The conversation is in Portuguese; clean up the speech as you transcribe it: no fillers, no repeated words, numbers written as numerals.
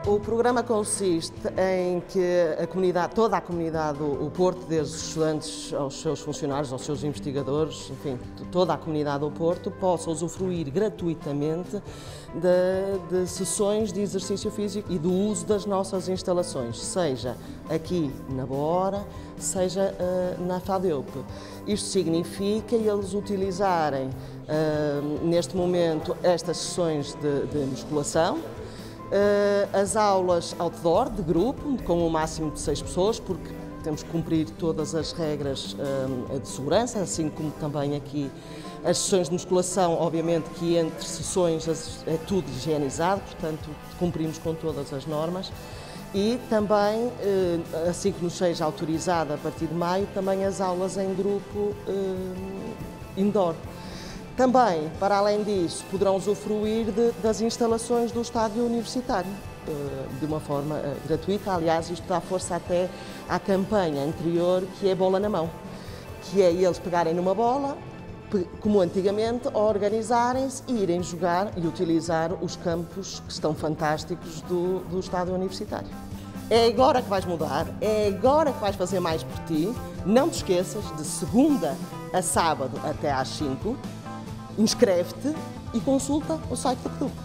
O programa consiste em que toda a comunidade do Porto, desde os estudantes aos seus funcionários, aos seus investigadores, enfim, toda a comunidade do Porto, possa usufruir gratuitamente de sessões de exercício físico e do uso das nossas instalações, seja aqui na Boa, seja na FADEUP. Isto significa eles utilizarem, neste momento, estas sessões de musculação, as aulas outdoor, de grupo, com um máximo de 6 pessoas, porque temos que cumprir todas as regras de segurança, assim como também aqui as sessões de musculação, obviamente que entre sessões é tudo higienizado, portanto cumprimos com todas as normas. E também, assim que nos seja autorizada a partir de maio, também as aulas em grupo indoor. Também, para além disso, poderão usufruir das instalações do estádio universitário, de uma forma gratuita. Aliás, isto dá força até à campanha anterior, que é bola na mão, que é eles pegarem numa bola, como antigamente, organizarem-se e irem jogar e utilizar os campos que estão fantásticos do estádio universitário. É agora que vais mudar, é agora que vais fazer mais por ti. Não te esqueças, de segunda a sábado até às 5, inscreve-te e consulta o site do clube.